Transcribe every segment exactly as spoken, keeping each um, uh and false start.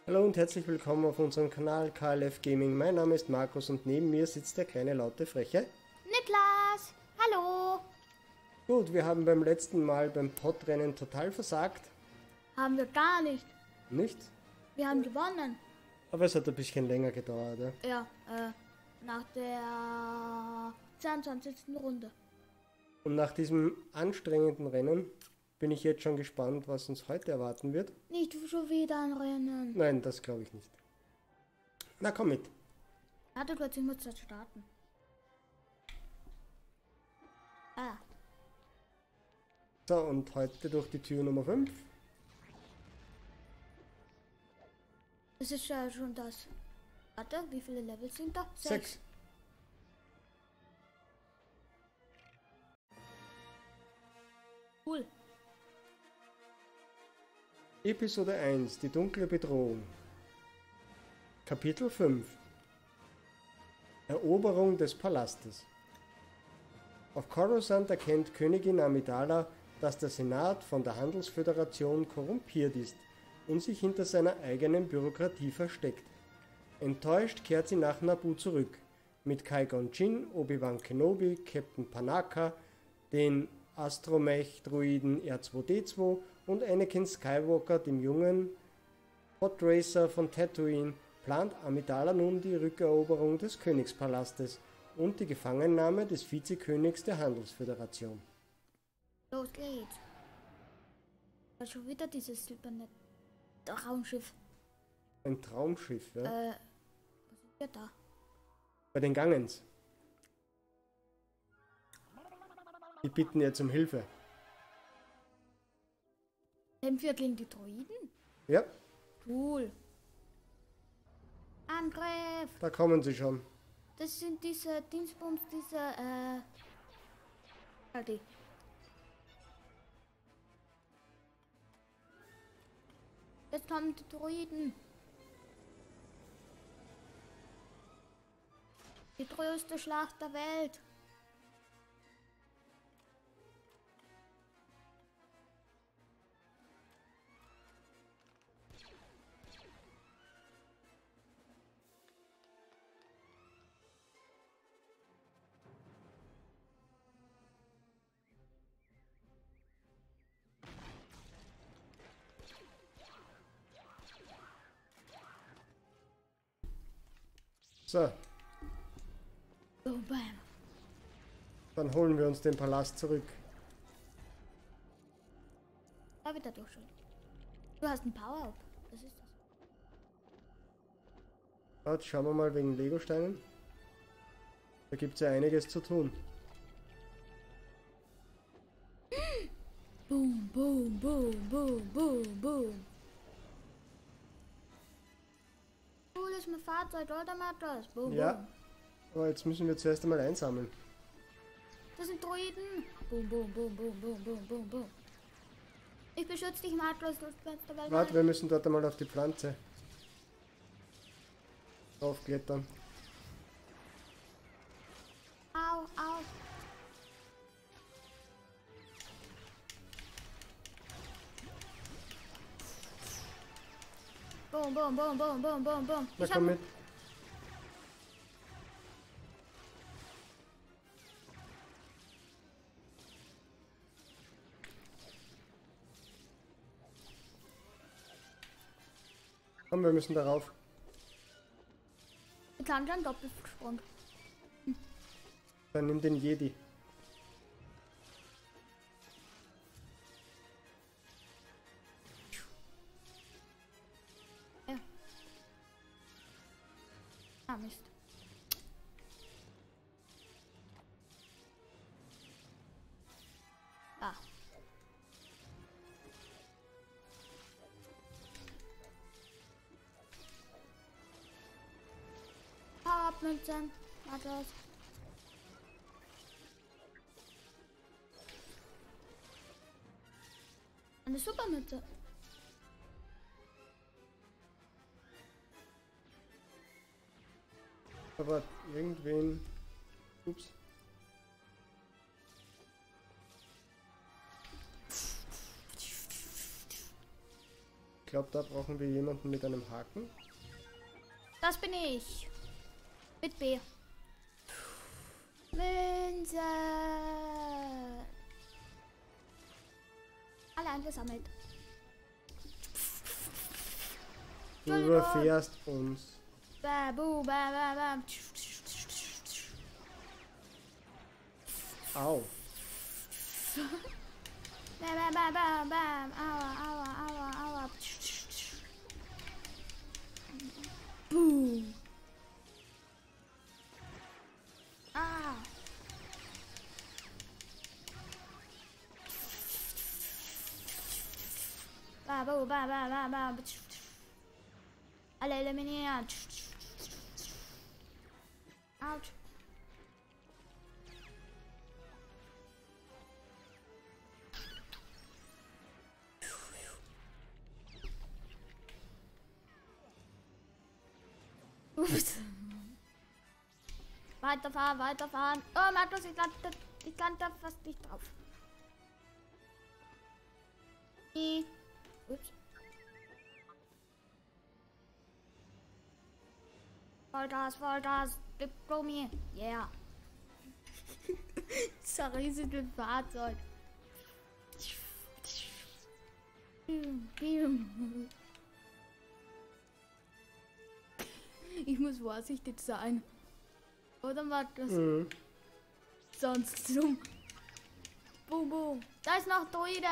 Hallo und herzlich willkommen auf unserem Kanal K L F Gaming. Mein Name ist Markus und neben mir sitzt der kleine laute Freche Niklas, hallo. Gut, wir haben beim letzten Mal beim Podrennen total versagt. Haben wir gar nicht. Nicht? Wir haben gewonnen. Aber es hat ein bisschen länger gedauert. Ja? Ja, äh, nach der zweiundzwanzigsten Runde. Und nach diesem anstrengenden Rennen bin ich jetzt schon gespannt, was uns heute erwarten wird. Nicht schon wieder ein Rennen. Nein, das glaube ich nicht. Na komm mit. Warte kurz, ich muss das starten. Ah, So, und heute durch die Tür Nummer fünf. das ist ja schon das. Warte, wie viele Level sind da? sechs. Cool. Episode eins, die dunkle Bedrohung. Kapitel fünf. Eroberung des Palastes. Auf Coruscant erkennt Königin Amidala, dass der Senat von der Handelsföderation korrumpiert ist und sich hinter seiner eigenen Bürokratie versteckt. Enttäuscht kehrt sie nach Naboo zurück, mit Qui-Gon Jinn, Obi-Wan Kenobi, Captain Panaka, den Astromech-Druiden R zwei D zwei und Anakin Skywalker, dem jungen Podracer von Tatooine, plant Amidala nun die Rückeroberung des Königspalastes und die Gefangennahme des Vizekönigs der Handelsföderation. Los geht's. Da ist schon wieder dieses silberne Raumschiff. Ein Traumschiff, ja? Äh, was ist ja da? Bei den Gangens. Die bitten jetzt um Hilfe. Kämpfen wir gegen die Droiden? Ja, Cool. Angriff! da kommen sie schon. Das sind diese Dingsbums, diese, äh. Aldi. Jetzt kommen die Droiden. Die größte Schlacht der Welt. So, Oh, bam. dann holen wir uns den Palast zurück. Da wieder durch schon. Du hast ein Power-Up. Was ist das? Jetzt schauen wir mal wegen Legosteinen. Da gibt es ja einiges zu tun. Boom, boom, boom, boom, boom, boom. Cool ist mein Fahrzeug, oder Matthias? Boom, Ja, boom. aber jetzt müssen wir zuerst einmal einsammeln. Das sind Droiden. Boom, boom, boom, boom, boom, boom, boom, boom. Ich beschütze dich, Matthias, du bleibst dabei. Warte, wir müssen dort einmal auf die Pflanze draufklettern. Au, au. Boom, boom, boom, boom, boom, boom, boom. Na Ich komm hab... mit. Komm, wir müssen darauf. Ich kann schon Doppelsprung. Dann nimm den Jedi. Ja. Ah, Mist. Ah. Power-Up-Münzen. Matthias. Eine Supermütze. Aber irgendwen. Ups. glaube, da brauchen wir jemanden mit einem Haken. Das bin ich. Mit B. Münze. Alle eingesammelt. Du überfährst uns. Babu, ba, ba, ba. Au. Bam, bam, bam, bam, bam. Aua, aua, aua, aua. Boom. Ah. Babu, ba, ba, ba, ba. Alle eliminieren. Autsch. Ups. Weiterfahren, weiterfahren. Oh, Markus, ich lande, ich lande fast nicht drauf. Nee. Ups. Vollgas, Vollgas, Diplomi. Yeah. Zerrissen ein Fahrzeug. Ich muss vorsichtig sein. Oder Markus? Mhm. Sonst zum. Boom, boom. Da ist noch Druide.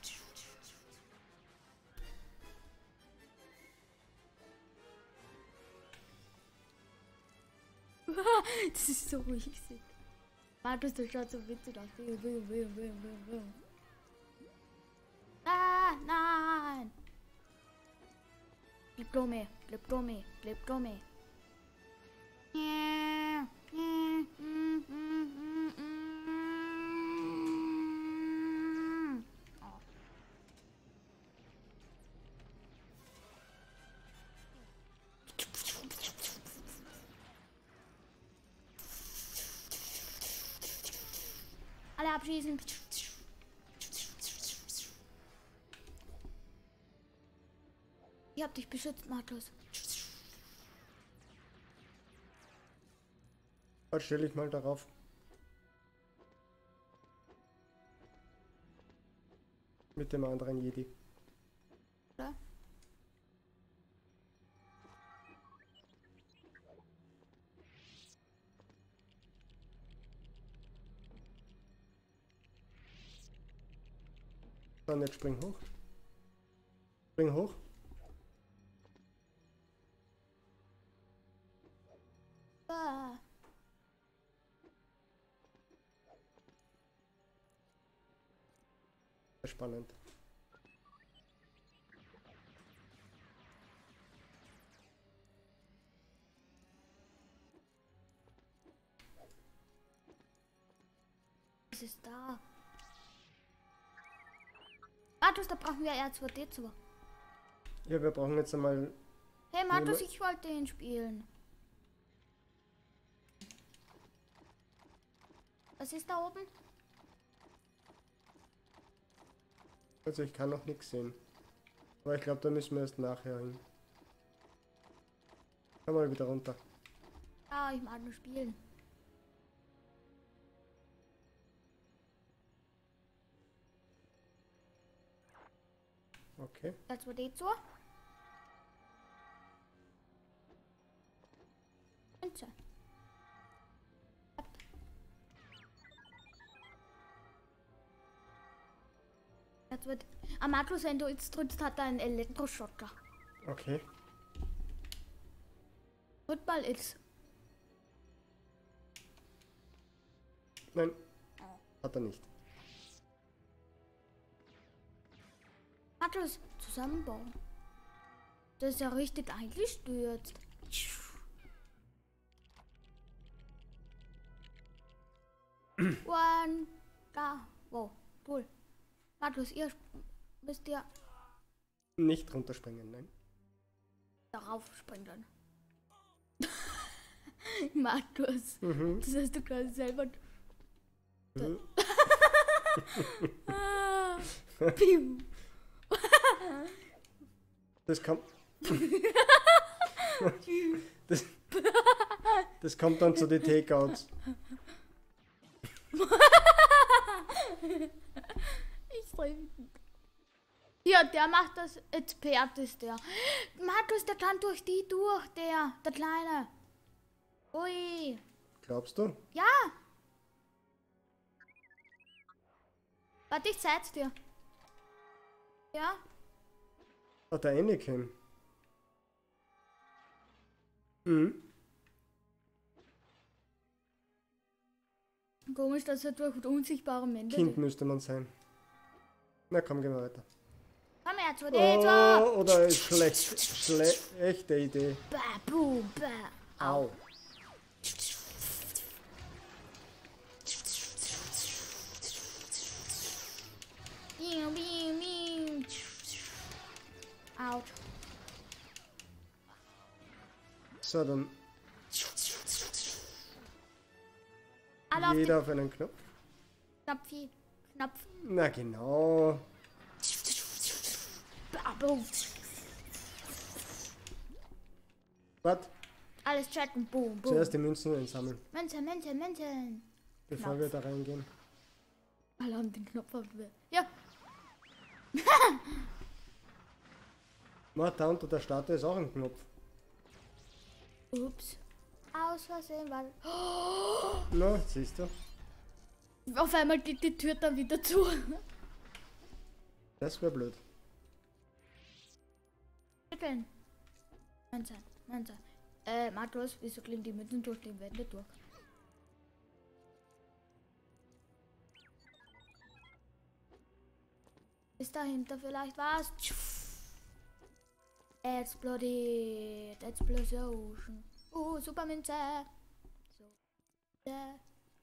Das ist so riesig. Markus, das schaut so witzig aus. Ah, nein. Diplome, Diplome, Diplome. Ja, ja, mm, mm, mm, mm. Oh. Alle abschießen. Ich hab dich beschützt, Markus. Jetzt stelle ich mal darauf. Mit dem anderen Jedi. Oder? Dann jetzt spring hoch. Spring hoch. Ah. Spannend. Was ist da? Markus, da brauchen wir R zwei D zwei. Ja, wir brauchen jetzt einmal. Hey Markus, ich wollte ihn spielen. Was ist da oben? Also ich kann noch nichts sehen. Aber ich glaube, da müssen wir erst nachher hin. Komm mal wieder runter. Ah, ich mag nur spielen. Okay. R zwei D zwei. Münze. Jetzt wird. Ah, Markus, wenn du jetzt drückst, hat er einen Elektroschocker. Okay. Drück mal jetzt. Nein. Hat er nicht. Markus, zusammenbauen. Das ist ja richtig eingestürzt. One. Da. Wow. Cool. Markus, ihr müsst ihr Nicht runterspringen, nein. darauf springen. Markus, Mhm. das hast du gerade selber. Mhm. Ah, piu. Das kommt. das, das kommt dann zu den Takeouts. Ich freue mich. Ja, der macht das. Expert ist der. Markus, der kann durch die durch, der. Der Kleine. Ui. Glaubst du? Ja. Warte, ich zeig's dir. Ja. Ah, der Anakin. Mhm. Komisch, dass er durch unsichtbare Wände. Kind müsste man sein. Na komm, gehen wir weiter. Komm her, zu dir. Oh, oder ist schlecht. Schlechte Idee. Ba, boom, ba. Au. Biu, biu, biu. Out. So, dann Alle auf jeder auf einen Knopf. den Knopf. Knopf. Na genau. Ba, boom. Warte, Alles checken. Boom, boom. zuerst die Münzen einsammeln, Münzen, Münzen, Münzen. bevor Knopf. wir da reingehen. Alle haben den Knopf abgewehrt. Ja. Na, da unter der Statue ist auch ein Knopf. Ups. Aus Versehen, weil. Na, siehst du. Auf einmal geht die Tür dann wieder zu. Das wäre blöd. Schütteln. Münzen, Münzen. Äh, Markus, wieso klingen die Münzen durch die Wände durch? Ist dahinter vielleicht was? Explodiert. Explosion. Uh, Supermünze. So. Ja.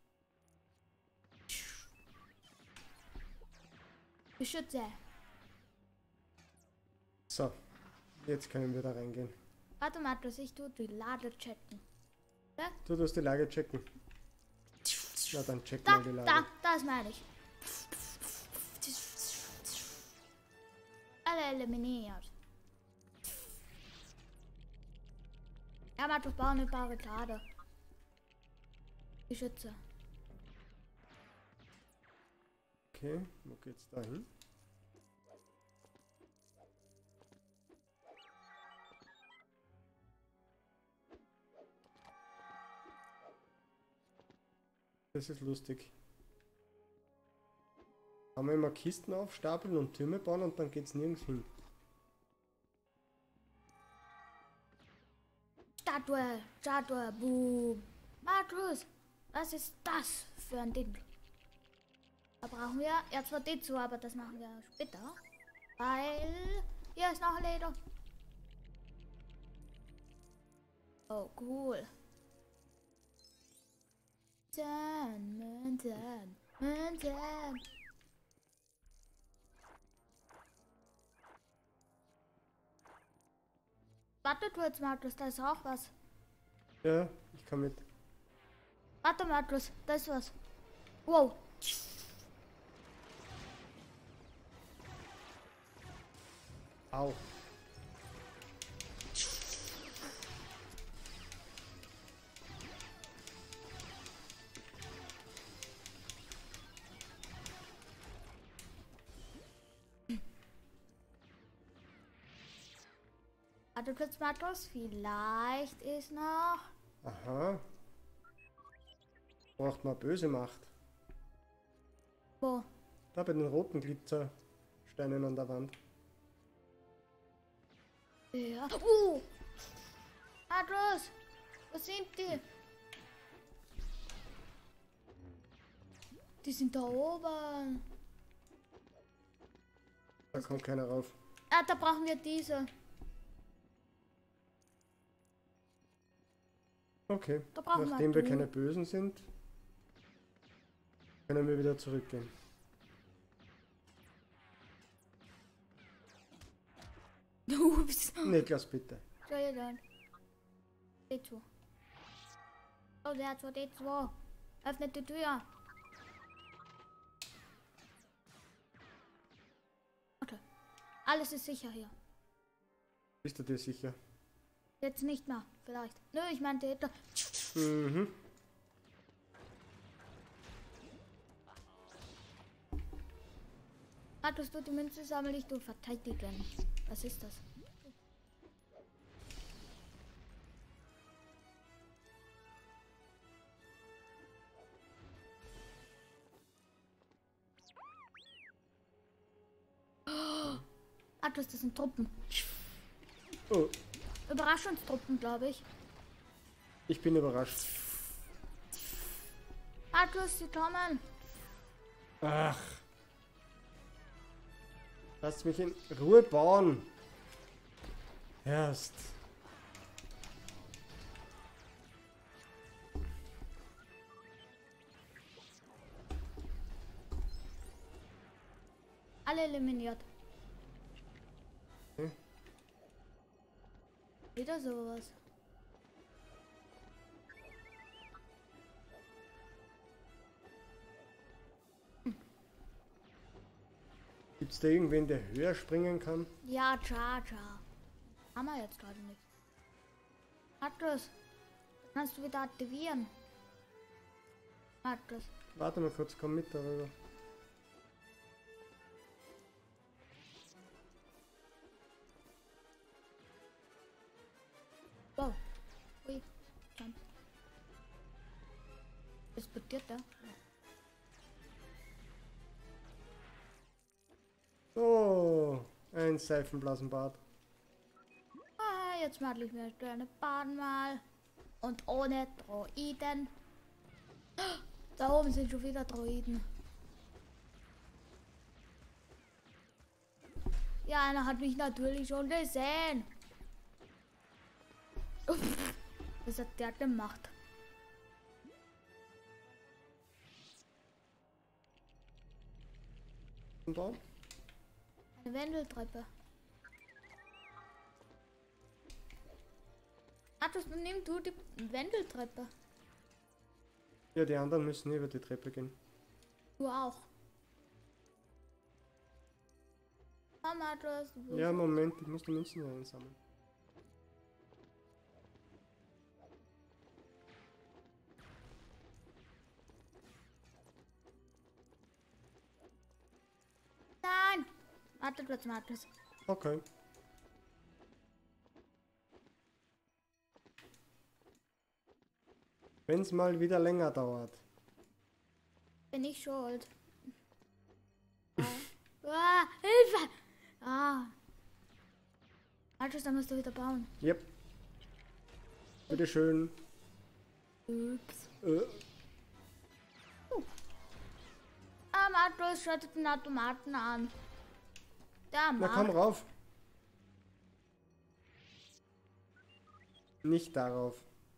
Beschütze. So, jetzt können wir da reingehen. Warte mal, dass ich tu die Lade checken. Da, Du tust die Lage checken. Na, dann check da, mal die Lage. da, das meine ich. Alle eliminiert. Ja, Markus, bau eine Barrikade. Beschütze. Okay, wo geht's da hin? Das ist lustig. Kann man immer Kisten aufstapeln und Türme bauen und dann geht's nirgends hin. Statue, Statue, boom. Markus, was ist das für ein Ding? Da brauchen wir R zwei D zwei, aber das machen wir später. Weil hier ist noch ein Leder. Oh, cool. Münzen, Münzen, Münzen. Warte du jetzt, Markus, da ist auch was. Ja, ich komme mit. Warte, Markus, da ist was. Wow. Au. Warte kurz, Markus, vielleicht ist noch... Aha. Braucht man böse Macht. Wo? Da bei den roten Glitzersteinen an der Wand. Ja. Uh! Markus! Was sind die? Die sind da oben. Da kommt keiner rauf. Ah, da brauchen wir diese. Okay, Da brauchen wir nachdem wir du. keine Bösen sind, können wir wieder zurückgehen. Ups. Niklas, bitte. Entschuldigung. D zwei. Oh, der hat zwar D zwei. Öffnet die Tür. Okay. Alles ist sicher hier. Bist du dir sicher? Jetzt nicht mehr, vielleicht. Nö, ich meinte da. Mhm. Hattest du die Münze sammel ich, du verteidigen. Was ist das? Atlas, das sind Truppen. Oh, Überraschungstruppen, glaube ich. ich bin überrascht. Atlas, sie kommen. Ach. Lasst mich in Ruhe bauen. Erst. Alle eliminiert. Hm? Wieder sowas. Gibt es da irgendwen, der höher springen kann? Ja, Cha Cha. Haben wir jetzt gerade nicht. Atlas, kannst du wieder aktivieren. Atlas. Warte mal kurz, komm mit darüber. Wow. Ui. Jump. Explodiert der? Oh, ein Seifenblasenbad. Ah, jetzt mal ich mir eine Bahn mal. Und ohne Droiden. Da oben sind schon wieder Droiden. Ja, einer hat mich natürlich schon gesehen. Was hat der gemacht? Und da? Eine Wendeltreppe. Artus, nimm du die Wendeltreppe. Ja, die anderen müssen über die Treppe gehen. Du auch. Komm, Artus. Ja, Moment, ich muss die Münzen einsammeln. Nein! Warte, Platz, Markus. Okay. Wenn es mal wieder länger dauert. Bin ich schuld. Ah, ah, Hilfe! Ah. Markus, dann musst du wieder bauen. Yep. Bitteschön. Ups. Äh, Ah, Markus, schaltet den Automaten an. Der na komm macht. rauf. Nicht darauf.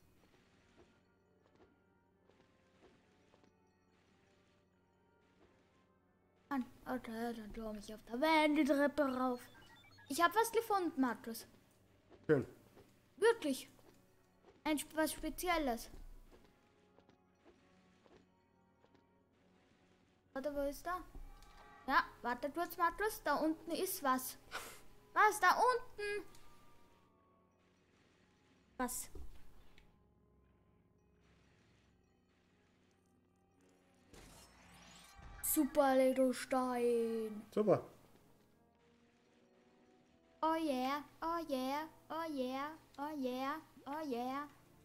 An. Okay, dann turm ich auf der Wendeltreppe rauf. Ich habe was gefunden, Markus. Schön. Wirklich. Ein Sp- was Spezielles. Warte, wo ist da? Ja, warte kurz, Markus. Da unten ist was. Was? Da unten? Was? Super Legostein. Super. Oh yeah, oh yeah, oh yeah, oh yeah, oh yeah.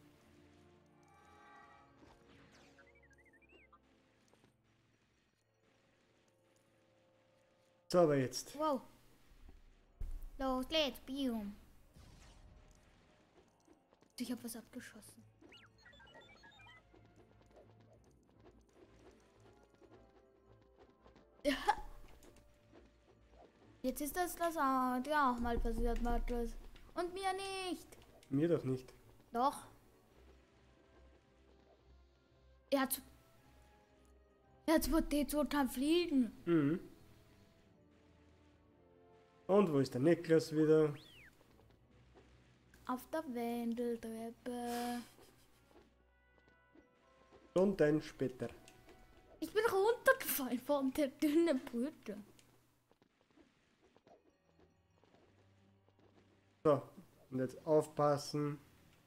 So, aber jetzt. Wow. Los geht's, Bium. Ich hab was abgeschossen. Ja. Jetzt ist das das auch, dir auch mal passiert, Markus. Und mir nicht. Mir doch nicht. Doch. Er hat... Jetzt wird die zu kann fliegen. Mhm. Und wo ist der Niklas wieder? Auf der Wendeltreppe. Und dann später. Ich bin runtergefallen von der dünnen Brücke. So, Und jetzt aufpassen.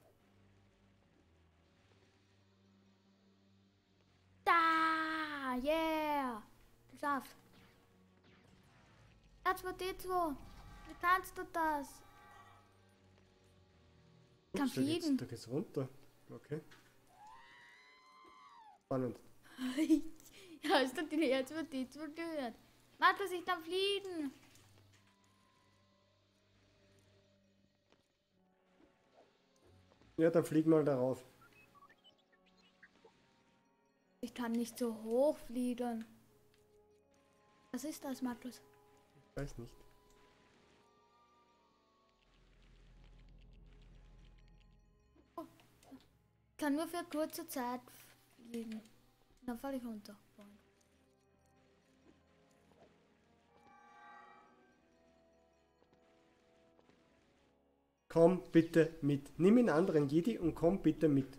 Da, yeah. Geschafft. R zwei D zwei. Wie kannst du das? Ich kann Ups, da geht's, fliegen. da geht's runter. Okay. Spannend. Ja, ist doch die R zwei D zwei gehört. Markus, ich kann fliegen. Ja, dann flieg mal darauf. Ich kann nicht so hoch fliegen. Was ist das, Markus? Ich weiß nicht. Ich kann nur für kurze Zeit fliegen. Dann falle ich runter. Komm bitte mit. Nimm einen anderen Jedi und komm bitte mit.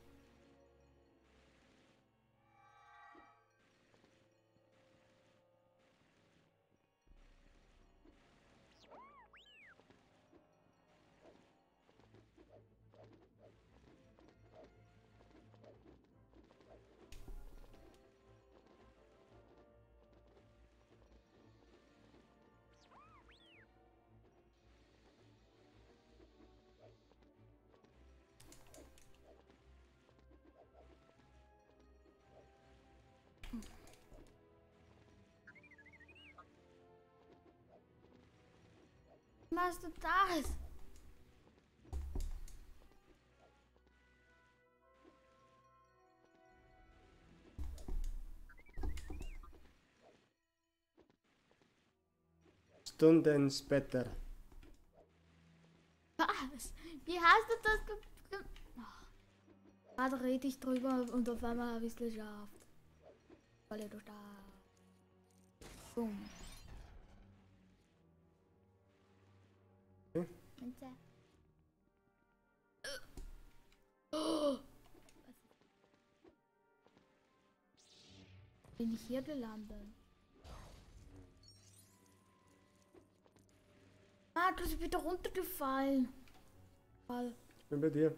Wie machst du das? Stunden später. Was? Wie hast du das ge... ge oh. Gerade rede ich drüber und auf einmal habe ich es geschafft. Falle durch da. Boom. Okay. Oh. Bin ich hier gelandet? Ah, du bist wieder runtergefallen. Fall. Ich bin bei dir.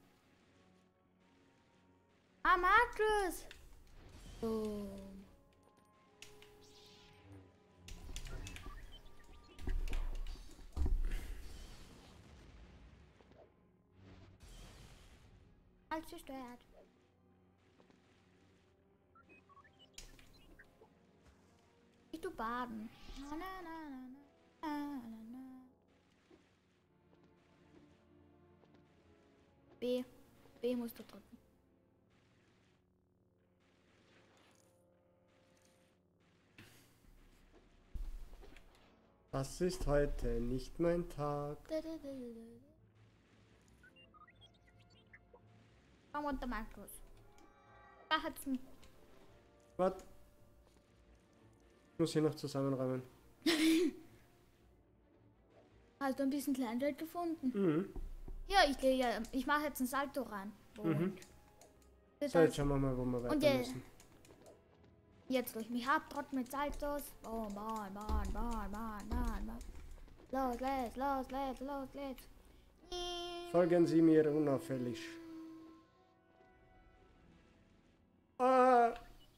Ah, Markus! Oh. Alles zerstört. Ich du baden. Na, na, na, na, na, na, na. B. B musst du drücken. Das ist heute nicht mein Tag. Komm runter, Markus. Da hat's ein... Warte. Ich muss hier noch zusammenräumen. Hast du ein bisschen Kleingeld gefunden? Mhm. Ja, ich gehe ja, ich mache jetzt ein Salto ran. Mhm. Das So, jetzt schauen wir mal, wo wir weiter Und je- müssen. Jetzt durch mich ab, trotz mit Saltos. Oh, Mann, Mann, Mann, Mann, Mann, Mann. Los, geht's, los, geht's, los, geht's. Folgen Sie mir unauffällig. Ah.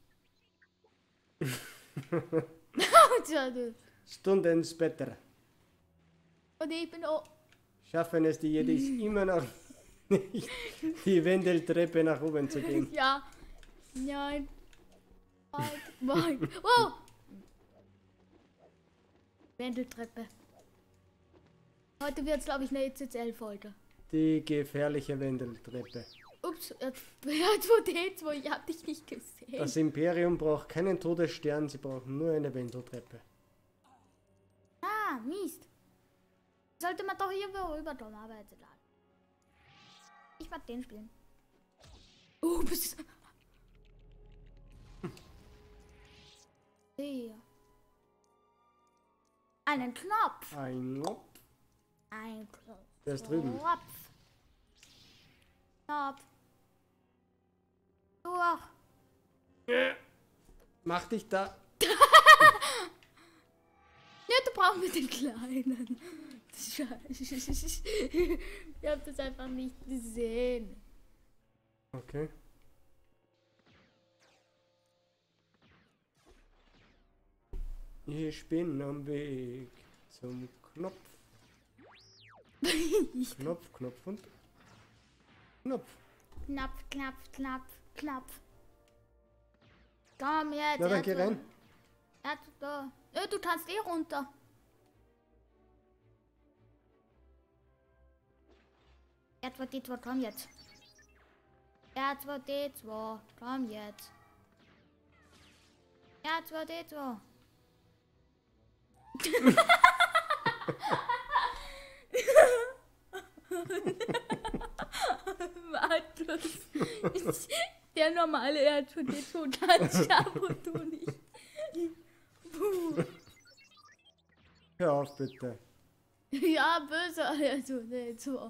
Stunden später. Und ich bin auch... Schaffen es die Jedis immer noch nicht, die Wendeltreppe nach oben zu gehen. Ja. Nein. Nein. Wow. Wendeltreppe. Heute wird es, glaube ich, eine E C C L-Folge. Die gefährliche Wendeltreppe. Ups, jetzt zwei D zwei, ich hab dich nicht gesehen. Das Imperium braucht keinen Todesstern, sie brauchen nur eine Wendeltreppe. Ah, Mist. Sollte man doch hier rüber tun, aber jetzt egal. Ich mag den spielen. Ups. Hier. Einen Knopf. Ein Knopf. Ein Knopf. Der ist drüben. Knopf. Knopf. Durch. Mach dich da. Ja, du brauchst mit den Kleinen. Das Ich hab das einfach nicht gesehen. Okay. Ich bin am Weg zum Knopf. Knopf, Knopf und Knopf. Knopf, Knopf, Knopf, Knopf. Komm jetzt. Na, dann geh rein. Jetzt da. Ja, du kannst eh runter. R zwei D zwei, komm jetzt. R zwei D zwei, komm jetzt. R zwei D zwei. Markus. Der normale R zwei D zwei kann schaffen und du nicht. Puh. Hör auf, bitte. Ja, böse R zwei D zwei.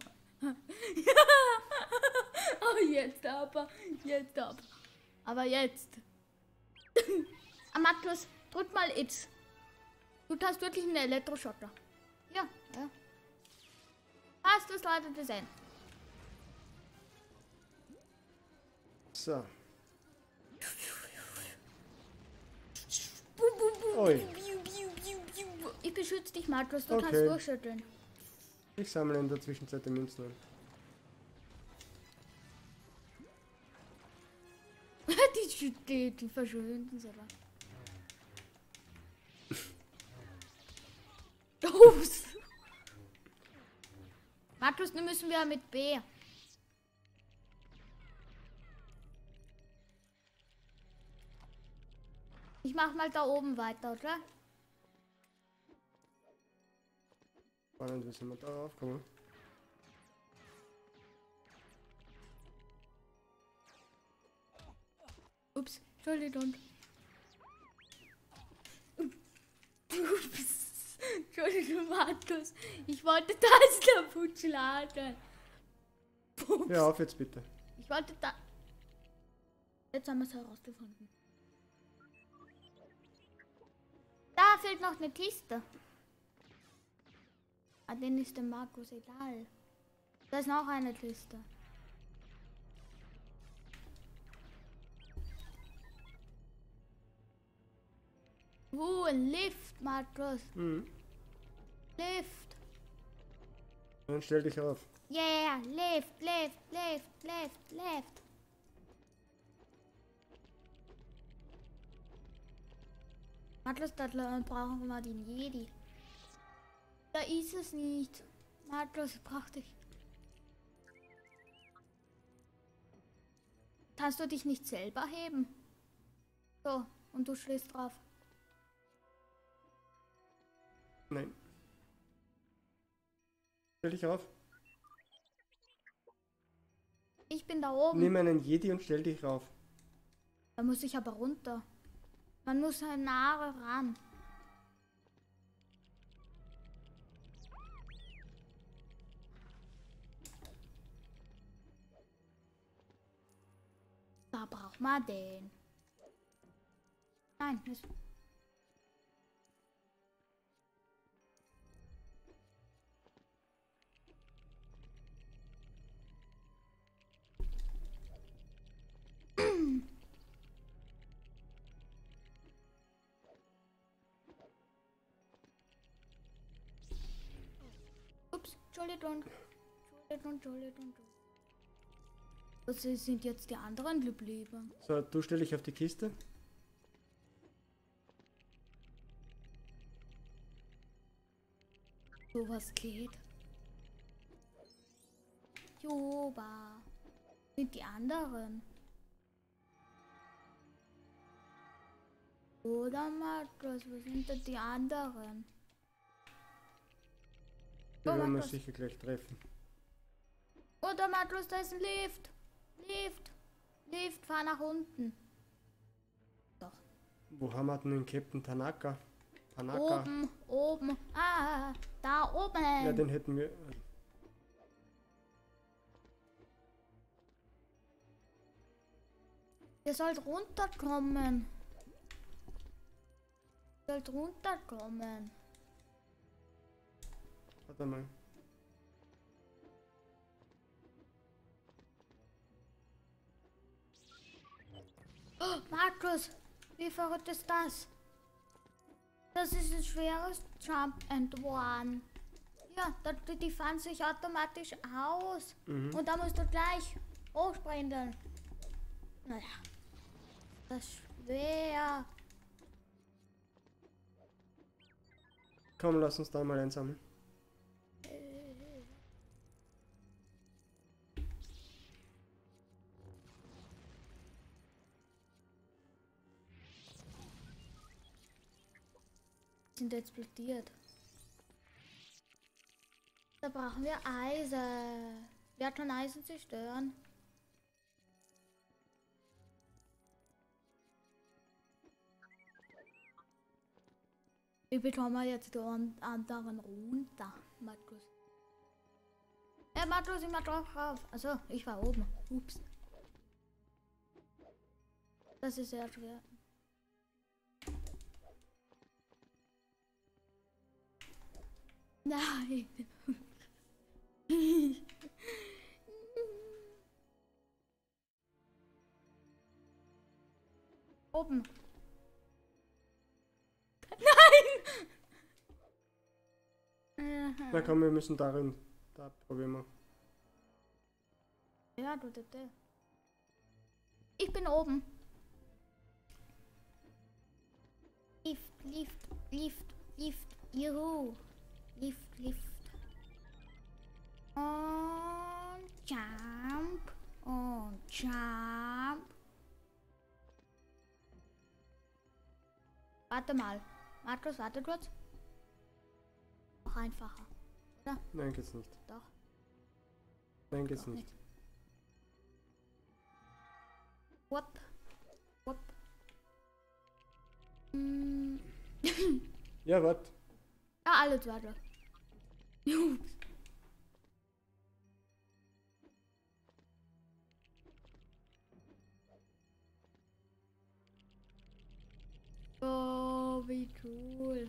Oh, jetzt aber. Jetzt aber. Aber jetzt. Ah, Markus, drück mal X. Du hast wirklich einen Elektroschotter. Ja, ja. Hast du es, Leute, gesehen? So. Bum, bum, bum, Oi. biu, biu, biu, biu. Ich beschütze dich, Markus. Du Okay. kannst durchschütteln. Ich sammle in der Zwischenzeit die Münzen ein. die, die, die verschwinden so da. Los! Markus, dann müssen wir mit B. Ich mach mal da oben weiter, oder? Spannend, wie sind wir da raufgekommen? Ups, Entschuldigung. Ups. Entschuldigung, Markus. Ich wollte das kaputt schlagen. Ups. Hör auf jetzt bitte. Ich wollte da... Jetzt haben wir es herausgefunden. Da fehlt noch eine Kiste. Ah, den ist dem Markus egal. Da ist noch eine Kiste. Uh, ein Lift, Markus. Mhm. Lift. Dann stell dich auf. Yeah, Lift, Lift, Lift, Lift, Lift. Markus, da brauchen wir den Jedi. Da ist es nicht. Markus, brauch dich. Kannst du dich nicht selber heben? So, und du schläfst drauf. Nein. Stell dich auf. Ich bin da oben. Nimm einen Jedi und stell dich rauf. Da muss ich aber runter. Man muss halt nahe ran. Da braucht man den. Nein, das... Ups, Entschuldigung. Entschuldigung, Entschuldigung. Was sind jetzt die anderen geblieben? So, du stell dich auf die Kiste. So was geht. Juba. Sind die anderen? Oder Markus, wo sind denn die anderen? Die Oh, werden wir Markus. sicher gleich treffen. Oder Markus, da ist ein Lift. Lift. Lift, fahr nach unten. Doch. Wo haben wir denn den Captain Tanaka? Tanaka. Oben, oben. Ah, da oben. Ja, den hätten wir. Ihr sollt runterkommen. Ihr sollt runterkommen. Da Warte mal. Oh, Markus, wie verrückt ist das? Das ist ein schweres Jump and One. Ja, da, die fahren sich automatisch aus. Mhm. Und da musst du gleich hochspringen. Naja, das ist schwer. Komm, lass uns da mal einsammeln. Sind explodiert. Da brauchen wir Eisen. Wer kann Eisen zerstören? Ich bekomme jetzt den anderen runter, Markus. Äh, Markus, ich mach drauf rauf. Also, ich war oben. Ups. Das ist sehr schwer. Nein. Oben. Nein! Na komm, wir müssen darin. Da probieren wir. Ja, du, du, du. Ich bin oben. Lift, Lift, Lift, Lift. Juhu. Lift, Lift. Und Jump. Und Jump. Warte mal. Markus, warte kurz. Noch einfacher. Oder? Nein, geht's nicht. Doch. Nein, geht's Doch nicht. nicht. Wupp. Wupp. Mm. Ja, warte. Ja, alles warte. Ups. Oh, wie cool.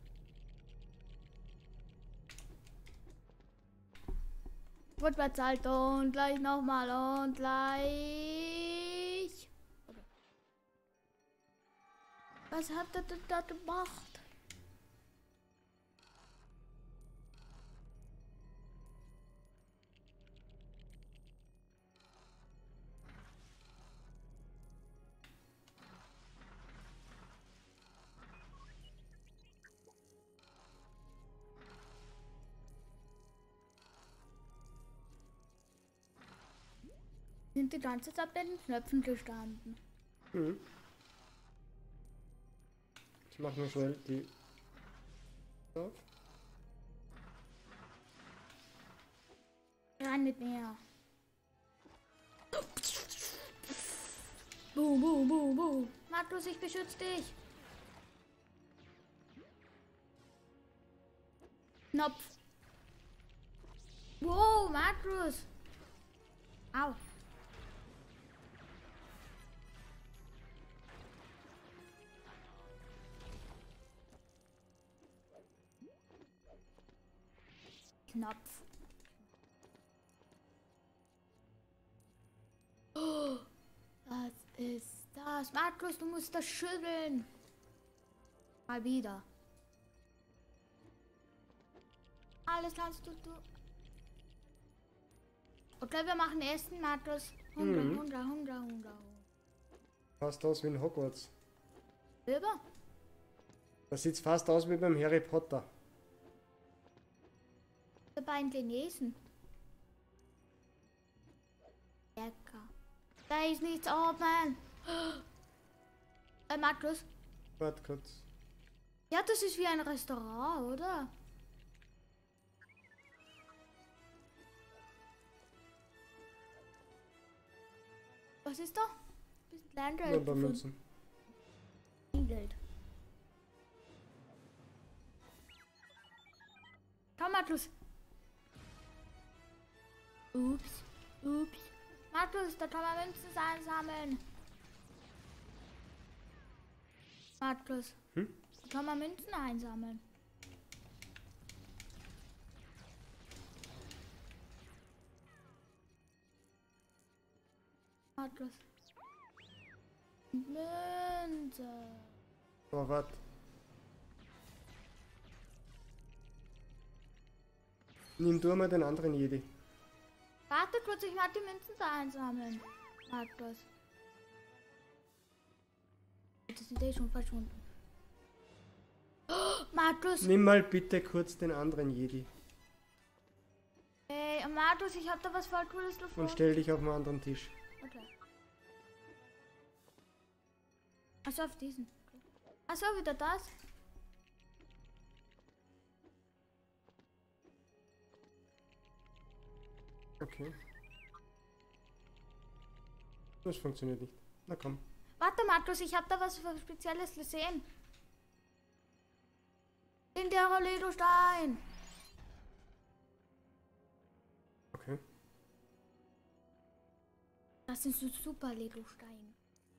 Rückwärtssalto und gleich nochmal und gleich. Okay. Was hat er denn da gemacht? Sind die ganze Zeit bei den Knöpfen gestanden. Mhm. Ich mach nur schnell die auf. Rein mit mir. Boom, boom, boom, boom. Markus, ich beschütze dich. Knopf. Wow, Markus. Au. Knopf. Oh, was ist das? Markus, du musst das schütteln. Mal wieder. Alles kannst du, du. Okay, wir machen Essen, Markus. Hunger, Mhm. Hunger, Hunger, Hunger. Fast aus wie in Hogwarts. Silber? Das sieht fast aus wie beim Harry Potter. Bei den Chinesen. Lecker. Da ist nichts oben. Äh, Markus? Warte kurz. Ja, das ist wie ein Restaurant, oder? Was ist da? Bisschen Nur Kleingeld ein paar gefunden. Münzen. Kleingeld. Komm, Markus. Ups, ups. Markus, da kann man Münzen einsammeln. Markus, Hm? da kann man Münzen einsammeln. Atlas. Münze. Oh, warte. Nimm du mal den anderen Jedi. Warte kurz, ich mag die Münzen da einsammeln. Atlas. Das sind eh schon verschwunden. Oh, Markus! Nimm mal bitte kurz den anderen Jedi Hey, Markus, ich hab da was voll Cooles gefunden. und stell dich auf den anderen Tisch. Okay. Achso, auf diesen. Okay. Achso, wieder das. Okay. Das funktioniert nicht. Na komm. Warte, Markus, ich hab da was für Spezielles gesehen. In der Lego-Stein. Okay. Das sind so super Lego-Steine.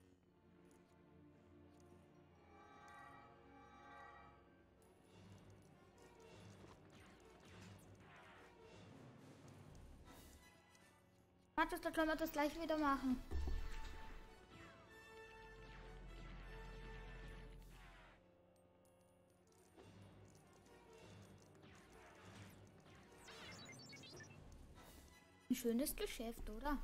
Markus, da können wir das gleich wieder machen. Ein schönes Geschäft, oder?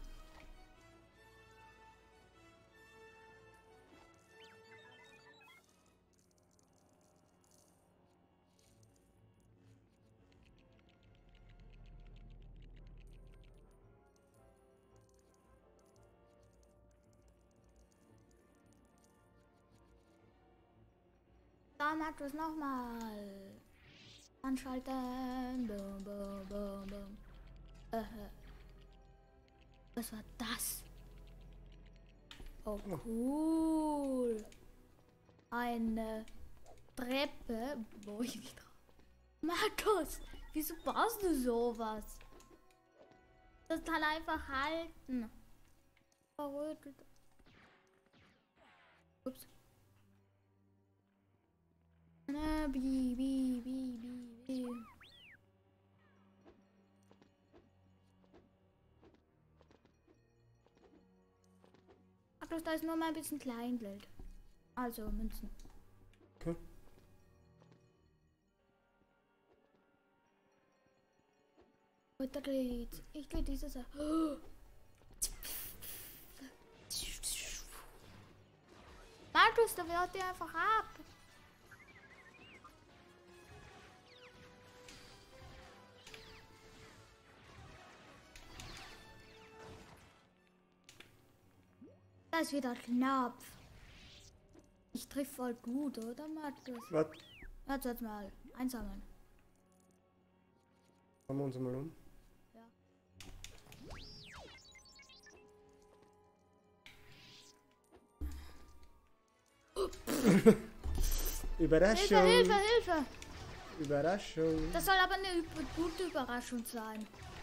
Da Markus nochmal. Anschalten. Bum, bum, bum, bum. Äh. Was war das? Oh, cool. Eine Treppe. Wo ich nicht drauf. Markus, wieso baust du sowas? Das kann einfach halten. Verrückt. Ups. Na, bi, bi, bi, bi, bi. Bloß da ist nur mal ein bisschen Kleingeld. Also Münzen. Okay. Weiter geht's. Ich gehe dieses. Oh. Markus, da wird dir einfach ab. Das ist wieder knapp. Ich triff voll gut, oder Markus? Was? Jetzt jetzt mal einsammeln. Schauen wir uns mal um. Ja. Überraschung! Hilfe, Hilfe, Hilfe! Überraschung! Das soll aber eine üb- gute Überraschung sein.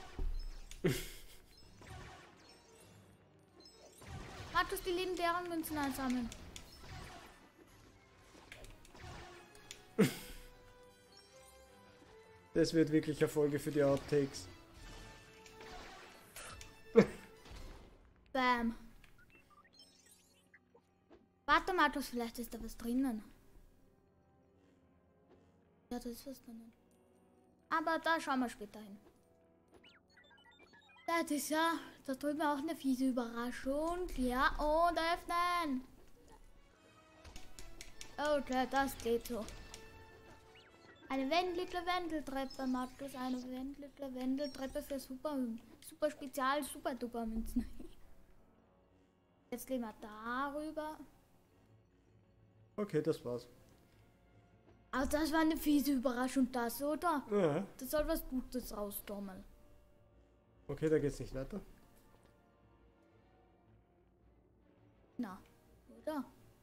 Markus, die legendären Münzen einsammeln. Das wird wirklich eine Folge für die Outtakes. Bam. Warte, Markus, vielleicht ist da was drinnen. Ja, da ist was drinnen. Aber da schauen wir später hin. Das ist ja, da drüben auch eine fiese Überraschung. Ja, und öffnen. Okay, das geht so. Eine wendelige Wendeltreppe, Markus. Eine wendelige Wendeltreppe für super, super Spezial, super duper Münzen. Jetzt gehen wir darüber. Okay, das war's. Also das war eine fiese Überraschung, das, oder? Ja. Das soll was Gutes rauskommen. Okay, da geht's nicht weiter. Na, oder?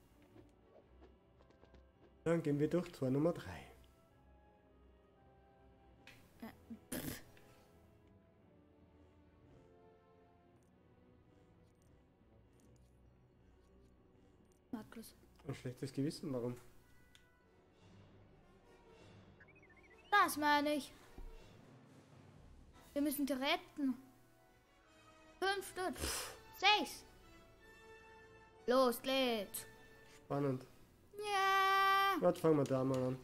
Dann gehen wir durch Tor Nummer drei. Markus. Ein schlechtes Gewissen, warum? Das meine ich. Wir müssen die retten. Fünf Stück. Sechs. Los geht's. Spannend. Ja. Warte, fangen wir da mal an.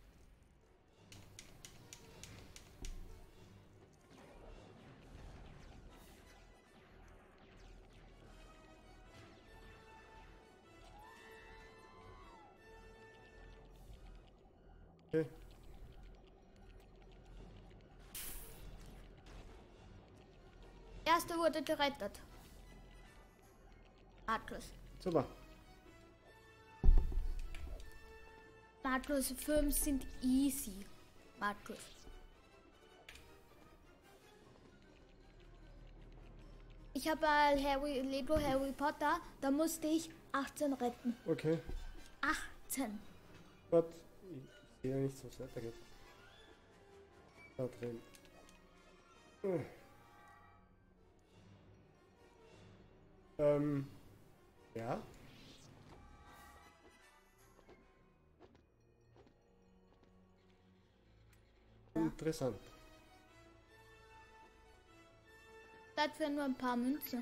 Okay. Erste wurde gerettet. Atlas. Super. Atlas fünf sind easy. Atlas. Ich habe bei Harry, Lego Harry Potter, da musste ich achtzehn retten. Okay. achtzehn. Warte. Ich sehe ja nicht, so es weitergeht. Da drin. Hm. Ähm. Ja. Interessant. Zeit für nur ein paar Münzen.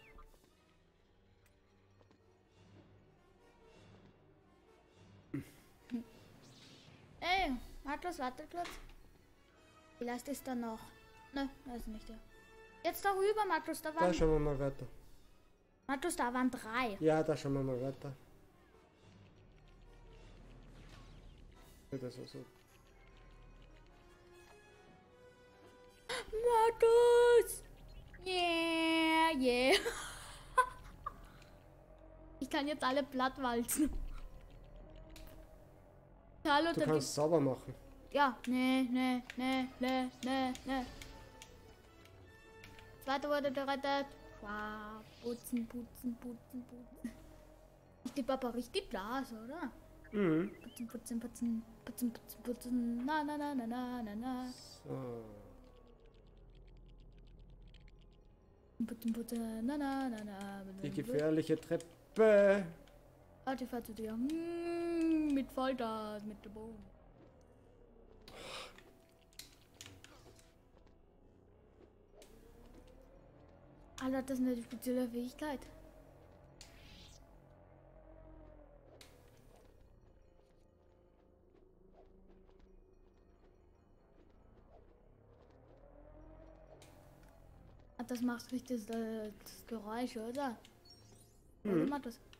Hm. Ey, Markus, warte kurz. Vielleicht ist da noch. Ne, da ist nicht der. Jetzt darüber, Markus, da Da waren. schauen wir mal weiter. Markus, da waren drei. Ja, da schauen wir mal weiter. Das ist so. Markus! Yeah, yeah. Ich kann jetzt alle platt walzen. Hallo, Du da kannst sauber machen. ja, ne, ne, ne, ne, ne, ne. Zweite wurde gerettet. Wow, putzen, putzen, putzen, putzen. Ich tippe aber richtig Glas, oder? Mhm. Putzen, putzen, putzen, putzen, putzen, putzen. Na, na, na, na, na, na, na. So. Putzen, putzen, na, na, na, na. Die gefährliche Treppe. Warte, ich fahr zu dir. Mm, mit Vollgas, mit dem Bogen. Alter, das ist eine spezielle Fähigkeit. Ah, das macht richtig das, das Geräusch, oder? Oder Mhm. macht das?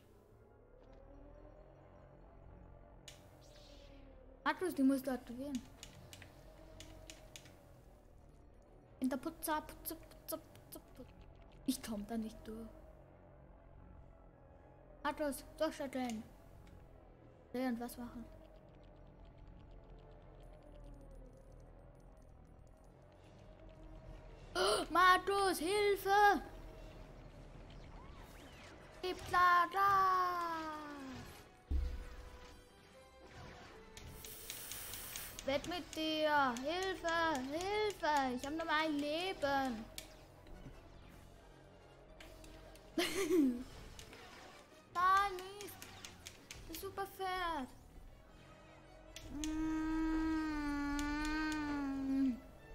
Markus, die musst du aktivieren. In der Putzer, Putzer, Putzer, Putzer, Putzer. Ich komm da nicht durch. Markus, durchschütteln. Und was machen? Oh, Markus, Hilfe! Gib da, da! Weg mit dir! Hilfe! Hilfe! Ich habe nur mein Leben! Nein, nicht! Das super Pferd! Mm.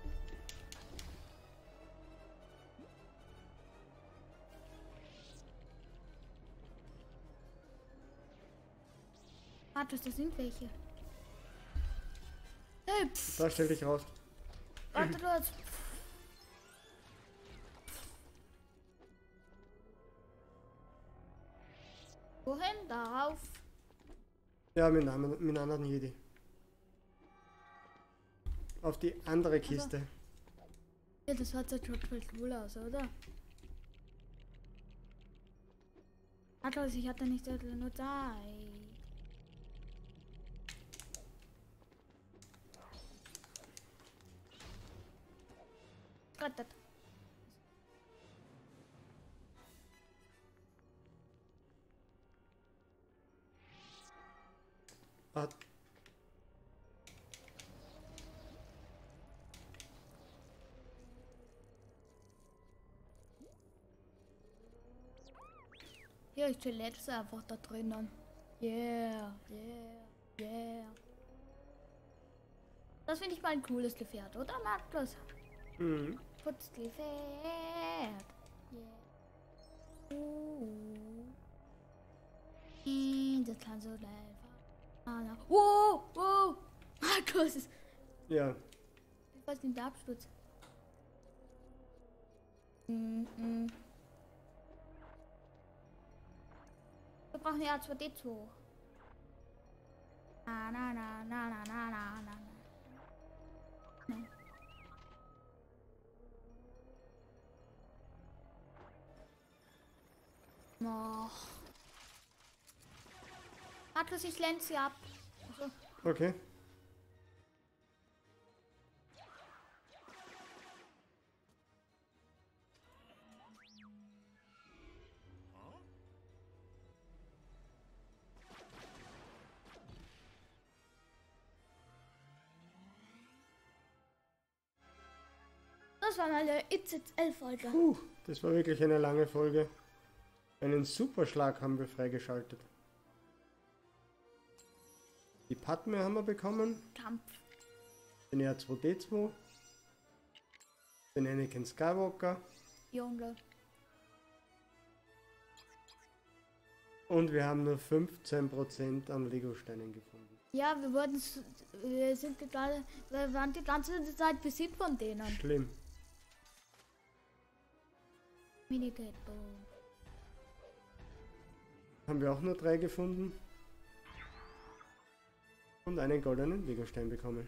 Warte, das sind welche. Hey, pff, Da stell dich raus. warte kurz. Wohin? Darauf. Ja, mit einem, mit einem anderen Jedi. Auf die andere Kiste. Ja, das hat jetzt schon voll cool aus, oder? Warte, ich hatte nicht so nur Zeit. Rettet. Ah, Ja, ich chill jetzt einfach da drinnen. Yeah, yeah, yeah. Das finde ich mal ein cooles Gefährt, oder Markus? mhm. Putzgefährt. Yeah. Uh. Was ist? Ja. Was ist denn der Absturz? Mm -mm. Wir brauchen ja R zwei D zwei. Na, na, na, na, na, na, na, na. Nein. Oh. Markus, ich lenze sie ab. Also, Okay. das war meine I Z L-Folge. Puh, das war wirklich eine lange Folge. Einen Superschlag haben wir freigeschaltet. Die Padme haben wir bekommen. Kampf. Den R zwei D zwei. Den Anakin Skywalker. Junge. Und wir haben nur fünfzehn Prozent an Lego-Steinen gefunden. Ja, wir wurden, s- wir sind gerade, wir waren die ganze Zeit besiegt von denen. Schlimm. Minigate. Haben wir auch nur drei gefunden. Und einen goldenen Lego-Stein bekommen.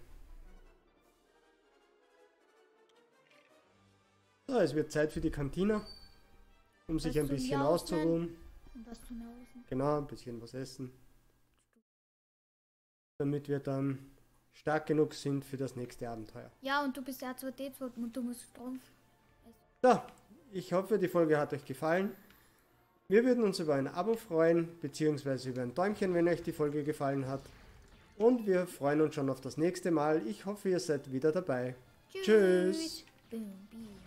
So, es wird Zeit für die Kantina. Um sich Was ein zum bisschen Jausen? auszuruhen. Und was zum Hausen. Genau, ein bisschen was essen. Damit wir dann stark genug sind für das nächste Abenteuer. Ja, und du bist R zwei D zwei und du musst Strom. So, ich hoffe, die Folge hat euch gefallen. Wir würden uns über ein Abo freuen, beziehungsweise über ein Däumchen, wenn euch die Folge gefallen hat. Und wir freuen uns schon auf das nächste Mal. Ich hoffe, ihr seid wieder dabei. Tschüss. Boom, bee.